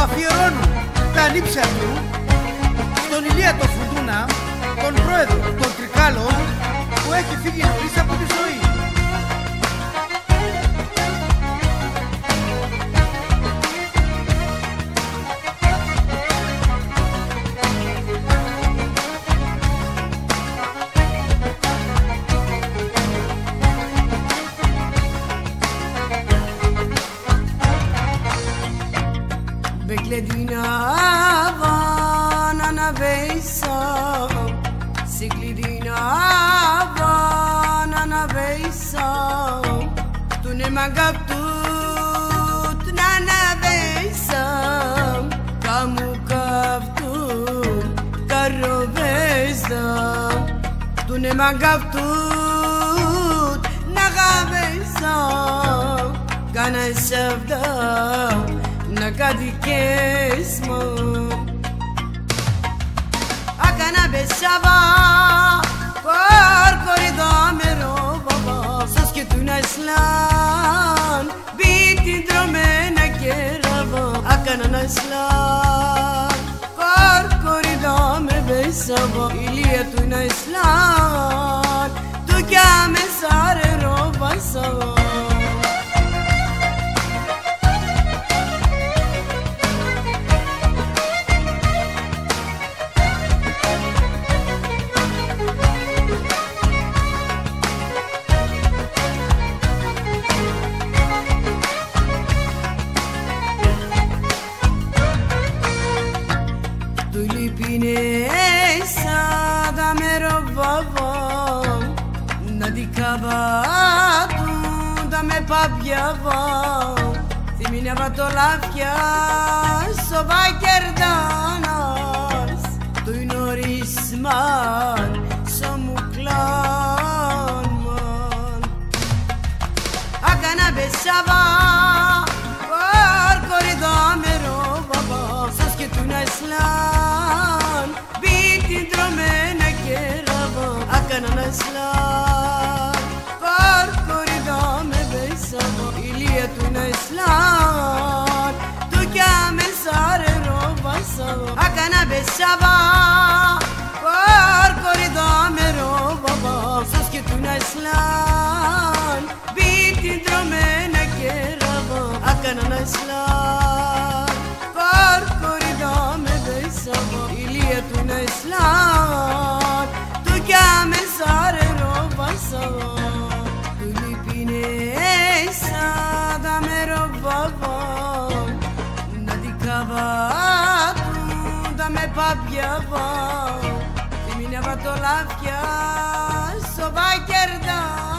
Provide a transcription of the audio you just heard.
αφιερώνουν τα νύψια του στον Ηλία το Φουντούνα, τον πρόεδρο των Τρικάλων, που έχει φύγει νωρίς από τη ζωή. Beklediğin havana veysam, siklediğin havana veysam, tu ne magabtut nana veysam, kamu kaptut karo veysam, tu ne magabtut naga veysam, kana sevdam. Nagadi kesmo Akana besava Korida mero baba Saske tu naslan Biti drome na kerava Akana naslan Korida me besava Iliya tu naslan Tu kya me sare ro basava Pinesa da mero baba Nadikava tu da me papiava Θυμήνευα το λάφια σοβά κερδάνας Tu inorisman somu klanman Akana besava Kor korida mero baba Saske tu naslan Biti dromena kerava Akana naslan Kor korida me besava Iliya tu naslan Tu kya me sare ro basava Akana besava Kor korida me ro baba Saske tu naslan Biti dromena kerava Akana naslan Kor korida me besava Iliya tu naslan Tu kya me sare ro basava Tu lipinesa da mero baba Nadikava tu da me papiava Θυμήνευα το λάφια σοβά κερδά